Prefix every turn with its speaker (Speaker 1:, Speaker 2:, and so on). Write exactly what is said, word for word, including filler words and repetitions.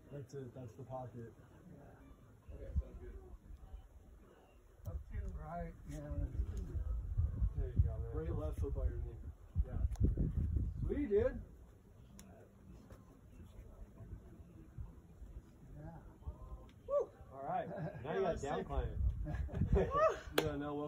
Speaker 1: That's it. That's the pocket.
Speaker 2: Okay, sounds good.
Speaker 3: Up to your right, yeah.
Speaker 1: There you go, man. Great left foot by your knee. Yeah. Sweet, dude.
Speaker 3: Yeah.
Speaker 1: Woo. All right. Now you got down climb. You don't know what